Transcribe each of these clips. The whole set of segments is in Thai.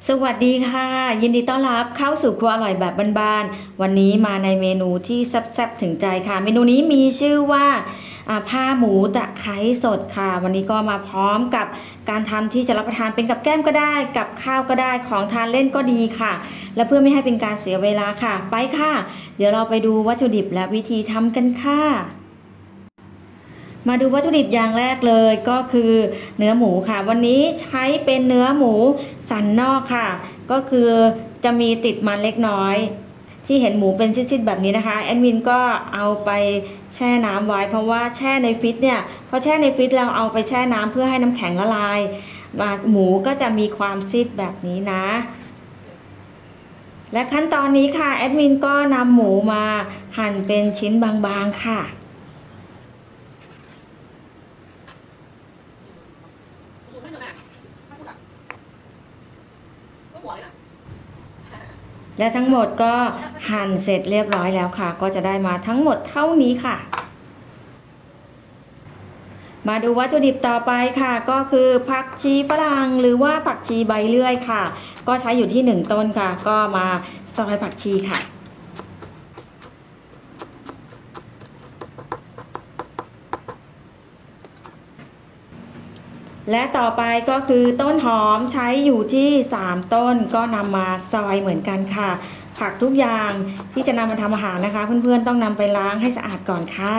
สวัสดีค่ะยินดีต้อนรับเข้าสู่ครัวอร่อยแบบบ้านๆวันนี้มาในเมนูที่แซ่บๆถึงใจค่ะเมนูนี้มีชื่อว่าผ้าหมูตะไคร้สดค่ะวันนี้ก็มาพร้อมกับการทำที่จะรับประทานเป็นกับแก้มก็ได้กับข้าวก็ได้ของทานเล่นก็ดีค่ะและเพื่อไม่ให้เป็นการเสียเวลาค่ะไปค่ะเดี๋ยวเราไปดูวัตถุดิบและวิธีทำกันค่ะ มาดูวัตถุดิบอย่างแรกเลยก็คือเนื้อหมูค่ะวันนี้ใช้เป็นเนื้อหมูสันนอกค่ะก็คือจะมีติดมันเล็กน้อยที่เห็นหมูเป็นชิ้นๆแบบนี้นะคะแอดมินก็เอาไปแช่น้ำไว้เพราะว่าแช่ในฟรีซเนี่ยพอแช่ในฟรีซเราเอาไปแช่น้ำเพื่อให้น้ำแข็งละลายหมูก็จะมีความซีดแบบนี้นะและขั้นตอนนี้ค่ะแอดมินก็นำหมูมาหั่นเป็นชิ้นบางๆค่ะ และทั้งหมดก็หั่นเสร็จเรียบร้อยแล้วค่ะก็จะได้มาทั้งหมดเท่านี้ค่ะมาดูวัตถุดิบต่อไปค่ะก็คือผักชีฝรั่งหรือว่าผักชีใบเลื่อยค่ะก็ใช้อยู่ที่1ต้นค่ะก็มาซอยผักชีค่ะและต่อไปก็คือต้นหอมใช้อยู่ที่3ต้นก็นำมาซอยเหมือนกันค่ะผักทุกอย่างที่จะนำมาทำอาหารนะคะเพื่อนๆต้องนำไปล้างให้สะอาดก่อนค่ะ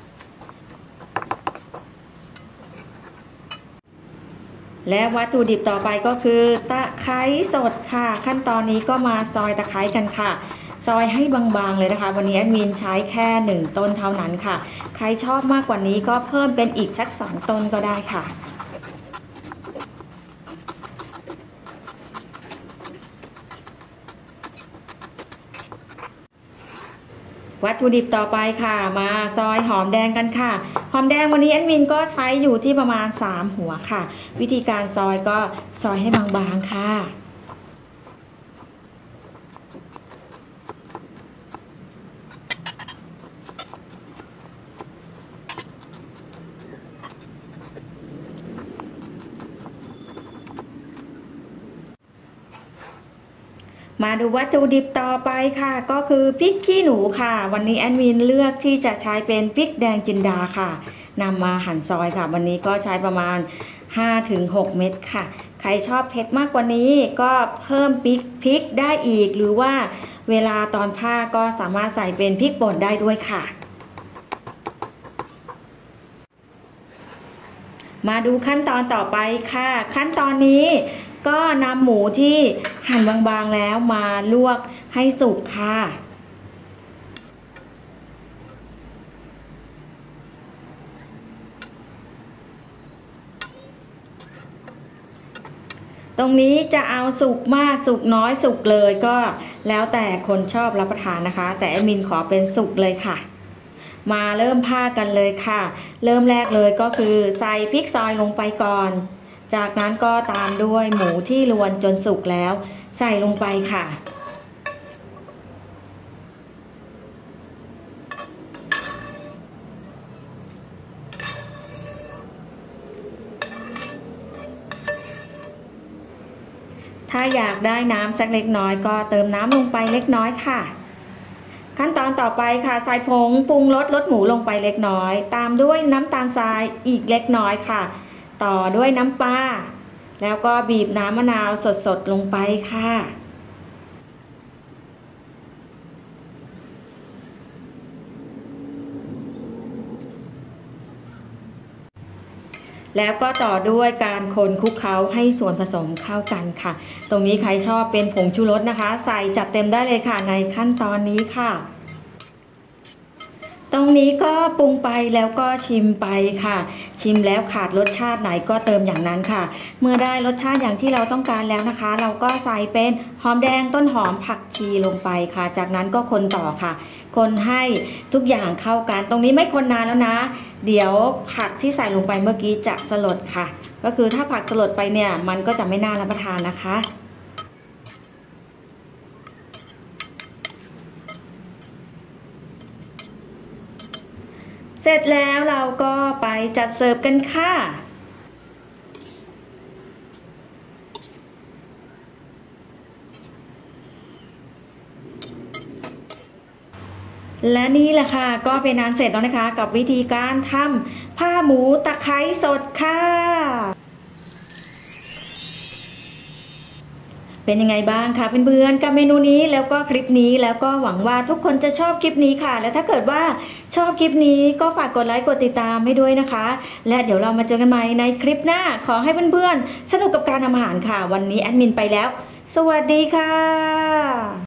และวัตถุดิบต่อไปก็คือตะไคร้สดค่ะขั้นตอนนี้ก็มาซอยตะไคร้กันค่ะซอยให้บางๆเลยนะคะวันนี้แอดมินใช้แค่1ต้นเท่านั้นค่ะใครชอบมากกว่านี้ก็เพิ่มเป็นอีกสัก2ต้นก็ได้ค่ะวัตถุดิบต่อไปค่ะมาซอยหอมแดงกันค่ะหอมแดงวันนี้แอดมินก็ใช้อยู่ที่ประมาณ3หัวค่ะวิธีการซอยก็ซอยให้บางๆค่ะมาดูวัตถุดิบต่อไปค่ะก็คือพริกขี้หนูค่ะวันนี้แอดมินเลือกที่จะใช้เป็นพริกแดงจินดาค่ะนำมาหั่นซอยค่ะวันนี้ก็ใช้ประมาณ 5-6 เม็ดค่ะใครชอบเผ็ดมากกว่านี้ก็เพิ่มพริกได้อีกหรือว่าเวลาตอนผ้าก็สามารถใส่เป็นพริกป่นได้ด้วยค่ะมาดูขั้นตอนต่อไปค่ะขั้นตอนนี้ก็นำหมูที่หั่นบางๆแล้วมาลวกให้สุกค่ะตรงนี้จะเอาสุกมากสุกน้อยสุกเลยก็แล้วแต่คนชอบรับประทานนะคะแต่แอดมินขอเป็นสุกเลยค่ะมาเริ่มผ้ากันเลยค่ะเริ่มแรกเลยก็คือใส่พริกซอยลงไปก่อนจากนั้นก็ตามด้วยหมูที่รวนจนสุกแล้วใส่ลงไปค่ะถ้าอยากได้น้ำสักเล็กน้อยก็เติมน้ำลงไปเล็กน้อยค่ะขั้นตอนต่อไปค่ะใส่ผงปรุงรสหมูลงไปเล็กน้อยตามด้วยน้ำตาลทรายอีกเล็กน้อยค่ะต่อด้วยน้ำปลาแล้วก็บีบน้ำมะนาวสดๆลงไปค่ะแล้วก็ต่อด้วยการคนคลุกเคล้าให้ส่วนผสมเข้ากันค่ะตรงนี้ใครชอบเป็นผงชูรสนะคะใส่จัดเต็มได้เลยค่ะในขั้นตอนนี้ค่ะตรงนี้ก็ปรุงไปแล้วก็ชิมไปค่ะชิมแล้วขาดรสชาติไหนก็เติมอย่างนั้นค่ะเมื่อได้รสชาติอย่างที่เราต้องการแล้วนะคะเราก็ใส่เป็นหอมแดงต้นหอมผักชีลงไปค่ะจากนั้นก็คนต่อค่ะคนให้ทุกอย่างเข้ากันตรงนี้ไม่คนนานแล้วนะเดี๋ยวผักที่ใส่ลงไปเมื่อกี้จะสลดค่ะก็คือถ้าผักสลดไปเนี่ยมันก็จะไม่น่ารับประทานนะคะเสร็จแล้วเราก็ไปจัดเสิร์ฟกันค่ะและนี่แหละค่ะก็เป็นอันเสร็จแล้วนะคะกับวิธีการทำผ้าหมูตะไคร้สดค่ะเป็นยังไงบ้างคะเพื่อนๆกับเมนูนี้แล้วก็คลิปนี้แล้วก็หวังว่าทุกคนจะชอบคลิปนี้ค่ะและถ้าเกิดว่าชอบคลิปนี้ก็ฝากกดไลค์กดติดตามให้ด้วยนะคะและเดี๋ยวเรามาเจอกันใหม่ในคลิปหน้าขอให้เพื่อนๆสนุกกับการทำอาหารค่ะวันนี้แอดมินไปแล้วสวัสดีค่ะ